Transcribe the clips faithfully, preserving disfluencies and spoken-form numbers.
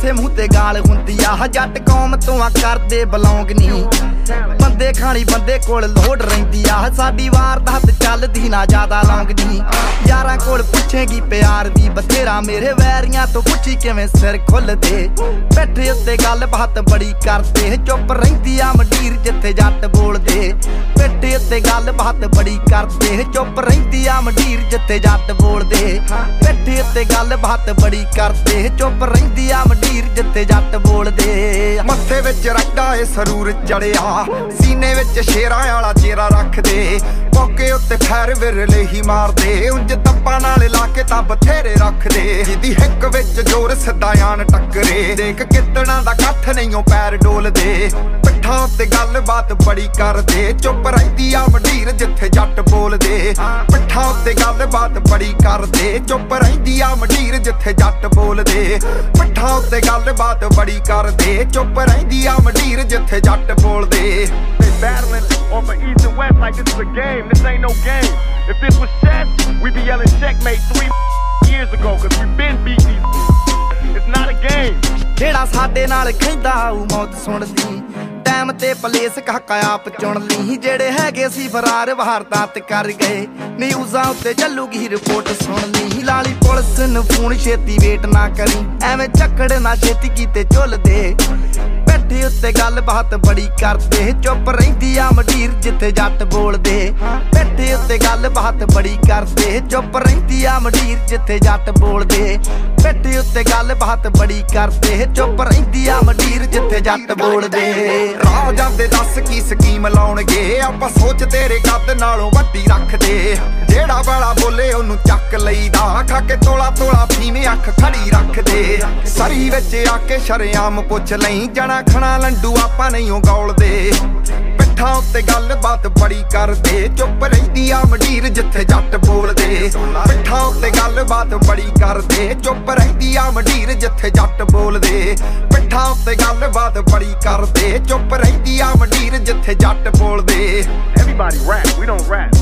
ਕਿਸੇ ਮੂੰਹ ਤੇ ਗਾਲ ਹੁੰਦੀ ਆ ਜੱਟ ਕੌਮ ਤੋਂ ਆ ਕਰਦੇ ਬਲੌਂਗ ਨਹੀਂ ਬੰਦੇ ਖਾਣੀ ਬੰਦੇ ਕੋਲ ਲੋੜ ਰਹਿੰਦੀ ਆ ਸਾਡੀ ਵਾਰਦਾਤ ਚੱਲਦੀ ਨਾ ਜ਼ਿਆਦਾ ਲੌਂਗ ਨਹੀਂ ਯਾਰਾਂ ਕੋਲ ਪੁੱਛੇਗੀ ਪਿਆਰ ਵੀ ਬਥੇਰਾ ਮੇਰੇ ਵੈਰੀਆਂ ਤੋਂ ਪੁੱਛੀ ਕਿਵੇਂ ਸਿਰ ਖੁੱਲਦੇ ਬੈਠੇ ਉੱਤੇ ਗੱਲ ਬਾਤ ਬੜੀ ਕਰਦੇ ਚੁੱਪ ਰਹਿੰਦੀ ਆ ਮੰਡੀਰ ਜਿੱਥੇ ਜੱਟ ਬੋਲਦੇ ਬੈਠੇ ਉੱਤੇ ਗੱਲ ਬਾਤ ਬੜੀ ਕਰਦੇ ਚੁੱਪ ਰਹਿੰਦੀ ਆ ਮੰਡੀਰ ਜਿੱਥੇ ਜੱਟ ਬੋਲਦੇ ਬੈਠੇ ਉੱਤੇ ਗੱਲ ਬਾਤ ਬੜੀ ਕਰਦੇ ਚੁੱਪ ਰਹਿੰਦੀ ਆ ਮੰਡੀਰ ਜਿੱਥੇ ਜੱਟ ਬੋਲਦੇ ਮੱਥੇ ਵਿੱਚ ਰੱਡਾ ਏ ਸਰੂਰ ਚੜਿਆ ਸੀਨੇ ਵਿੱਚ ਸ਼ੇਰਾਂ ਵਾਲਾ ਚਿਹਰਾ ਰੱਖਦੇ ਮੌਕੇ ਉੱਤੇ ਖੈਰ ਵਿਰਲੇ ਹੀ ਮਾਰਦੇ ਉਂਝ ਤੱਪਾਂ ਨਾਲ ਲਾ ਕੇ ਤਾਂ ਬਥੇਰੇ ਰੱਖਦੇ ਜਿਹਦੀ ਹਿੱਕ ਵਿੱਚ ਜ਼ੋਰ ਸਦਾਇਆਨ ਟੱਕਰੇ ਦੇਖ ਕਿਤਣਾ ਦਾ ਕੱਠ ਨਹੀਂਓ ਪੈਰ ਡੋਲਦੇ ਪਿੱਠਾਂ ਉੱਤੇ ਗੱਲਬਾਤ ਬੜੀ ਕਰਦੇ ਚੁੱਪ ਰਹਿੰਦੀ ਆ ਮੰਡੀਰ ਜਿੱਥੇ ਜੱਟ ਬੋਲਦੇ ਪਿੱਠਾਂ ਉੱਤੇ ਗੱਲਬਾਤ ਬੜੀ ਕਰਦੇ ਚੁੱਪ ਰਹਿੰਦੀ ਆ ਮੰਡੀਰ ਜਿੱਥੇ ਜੱਟ ਬੋਲਦੇ ਪਿੱਠਾਂ ਉੱਤੇ ਗੱਲਬਾਤ ਬੜੀ ਕਰਦੇ ਚੁੱਪ ਰਹਿੰਦੀ ਆ ਮੰਡੀਰ ਜਿੱਥੇ ਜੱਟ ਬੋਲਦੇ battling off of east and west like this is a game. This ain't no game. If this was chess, we'd be yelling checkmate three years ago, cause we've been beat these. It's not a game. ਜਿਹੜਾ ਸਾਡੇ ਨਾਲ ਖੈਂਦਾ ਆਊ ਮੌਤ ਸੁਣਦੀ time ਤੇ place ਕਾਕਾ ਆਪ ਚੁਣ ਲਈ ਜਿਹੜੇ ਹੈਗੇ ਸੀ ਫਰਾਰ ਵਾਰਦਾਤ ਕਰ ਗਏ ਨਿਊਜ਼ਾਂ ਉੱਤੇ ਚੱਲੂਗੀ ਰਿਪੋਰਟ ਸੁਣ ਲਈ ਲਾਲੀ ਪੁਲਿਸ ਨੂੰ ਫੋਨ ਛੇਤੀ ਵੇਟ ਨਾ ਕਰੀ ਐਵੇਂ ਚੱਕੜ ਨਾ ਛੇਤੀ ਕੀਤੇ ਝੁੱਲਦੇ ਬੈਠੇ ਉੱਤੇ ਗੱਲਬਾਤ ਬੜੀ ਕਰਦੇ ਚੁੱਪ ਰਹਿੰਦੀ ਆ ਮੰਡੀਰ ਜਿੱਥੇ ਜੱਟ ਬੋਲਦੇ ਬੈਠੇ ਉੱਤੇ ਗੱਲਬਾਤ ਬੜੀ ਕਰਦੇ ਚੁੱਪ ਰਹਿੰਦੀ ਆ ਮੰਡੀਰ ਜਿੱਥੇ ਜੱਟ ਬੋਲਦੇ ਬੈਠੇ ਉੱਤੇ ਗੱਲਬਾਤ ਬੜੀ ਕਰਦੇ ਚੁੱਪ ਰਹਿੰਦੀ ਆ ਮੰਡੀਰ ਜਿੱਥੇ ਜੱਟ ਬੋਲਦੇ ਰਾਹ ਜਾਂਦੇ ਦੱਸ ਕੀ ਸਕੀਮ ਲਾਉਣਗੇ ਆਪਾਂ ਸੋਚ ਤੇਰੇ ਕੱਦ ਨਾਲੋਂ ਵੱਡੀ ਰੱਖਦੇ ਜਿਹੜਾ ਵਾਲਾ ਬੋਲੇ ਉਹਨੂੰ ਚੱਕ ਲਈਦਾ ਖਾ ਕੇ ਤੋਲਾ ਤੋਲਾ ਫੀਵੇਂ ਅੱਖ ਖੜੀ ਰੱਖਦੇ ਸਰੀ ਵਿੱਚ ਆ ਕੇ ਸ਼ਰੇਆਮ ਪੁੱਛ ਲਈ ਜਣਾ ਖਣਾ ਲੰਡੂ ਆਪਾਂ ਨਹੀਂ ਉਹ ਗੌਲਦੇ ਪਿੱਠਾਂ ਉੱਤੇ ਗੱਲਬਾਤ ਬੜੀ ਕਰਦੇ ਚੁੱਪ ਰਹਿੰਦੀ ਆ ਮੰਡੀਰ ਜਿੱਥੇ ਜੱਟ ਬੋਲਦੇ ਪਿੱਠਾਂ ਉੱਤੇ ਗੱਲਬਾਤ ਬੜੀ ਕਰਦੇ ਚੁੱਪ ਰਹਿੰਦੀ ਆ ਮੰਡੀਰ ਜਿੱਥੇ ਜੱਟ ਬੋਲਦੇ ਪਿੱਠਾਂ ਉੱਤੇ ਗੱਲਬਾਤ ਬੜੀ ਕਰਦੇ ਚੁੱਪ ਰਹਿੰਦੀ ਆ ਮੰਡੀਰ ਜਿੱਥੇ ਜੱਟ ਬੋਲਦੇ Everybody rap, we don't rap.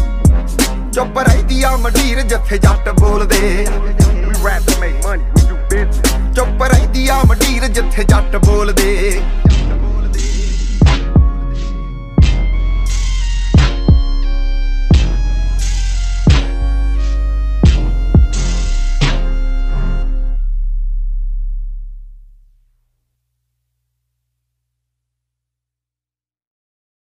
ਚੁੱਪ ਰਹਿੰਦੀ ਆ ਮੰਡੀਰ ਜਿੱਥੇ ਜੱਟ ਬੋਲਦੇ We rap to make money, we do business. ਚੁੱਪ ਰਹਿੰਦੀ ਆ ਮੰਡੀਰ ਜਿੱਥੇ ਜੱਟ ਬੋਲਦੇ